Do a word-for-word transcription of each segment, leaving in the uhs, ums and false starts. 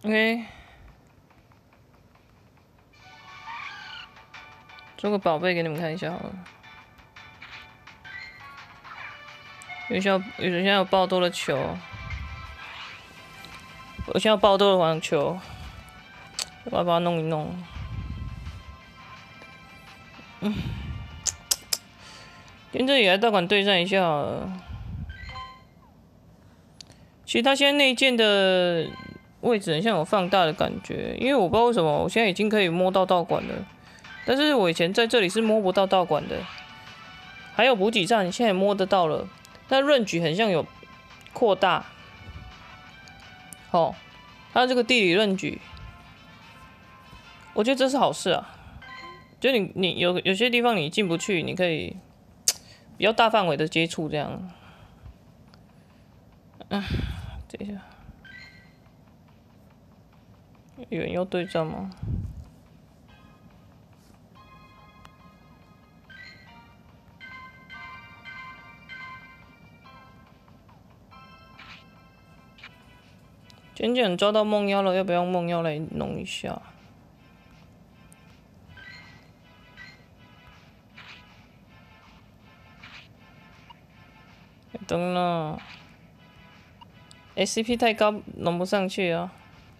OK， 做个宝贝给你们看一下好了。有些有有现在有爆多的球，我现在有爆多的网球，我要把它弄一弄。嗯，跟这里来道馆对战一下好了。其实他现在内建的位置很像有放大的感觉，因为我不知道为什么我现在已经可以摸到道馆了，但是我以前在这里是摸不到道馆的。还有补给站现在也摸得到了，但润局很像有扩大。哦，它这个地理润局，我觉得这是好事啊。就你你有有些地方你进不去，你可以比较大范围的接触这样。嗯，等一下。有人要对战吗？简简抓到梦妖了，要不要用梦妖来弄一下？等了 ，S C P 太高，弄不上去啊。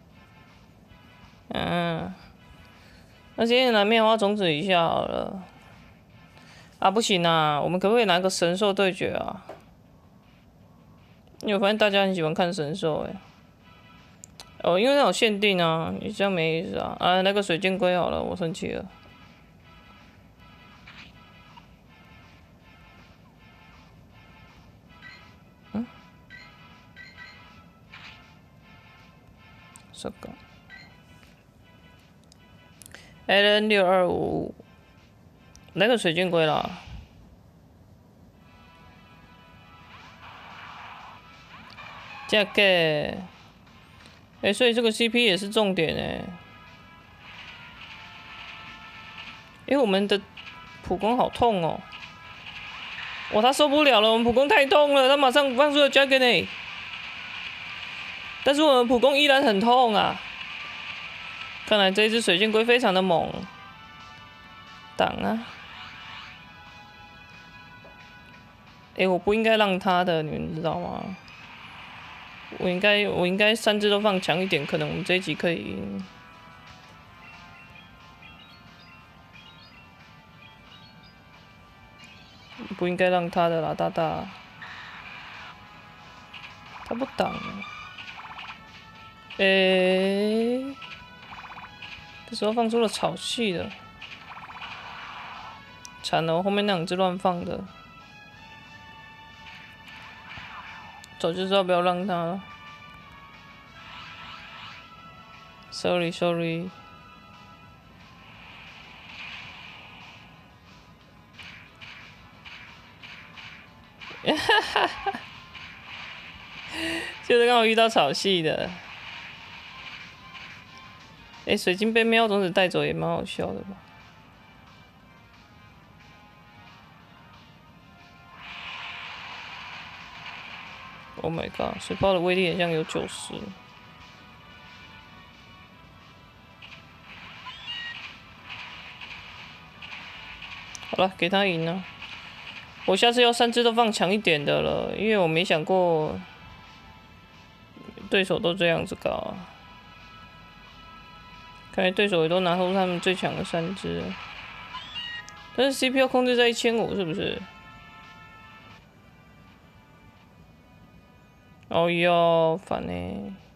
嗯，那今天来面花种子一下好了。啊，不行啊，我们可不可以拿个神兽对决啊？因为我发现大家很喜欢看神兽哎。哦，因为那有限定啊，你这样没意思啊。啊，那个水箭龟好了，我生气了。嗯？这个 ？Allen 六二五，那个水箭龟啦。这个，哎、欸，所以这个 C P 也是重点哎。因为我们的普攻好痛哦。哇，他受不了了，我们普攻太痛了，他马上放出了 Dragon 哎。但是我们普攻依然很痛啊。看来这只水箭龟非常的猛。挡啊！哎、欸，我不应该让他的，你们知道吗？我应该，我应该三只都放强一点，可能我们这一集可以赢。不应该让他的啦，大大。他不挡。诶、欸，这时候放出了草系的，惨了，我后面那两只乱放的。早就知道不要让他了。Sorry, sorry。哈哈哈！就是刚好遇到草系的。哎、欸，水晶被喵种子带走也蛮好笑的吧 ？Oh my god！ 水泡的威力好像有九十。好了，给他赢了。我下次要三只都放强一点的了，因为我没想过对手都这样子搞啊。看来对手也都拿出他们最强的三只，但是 C P 要控制在一千五，是不是？哦哟，烦呢、欸。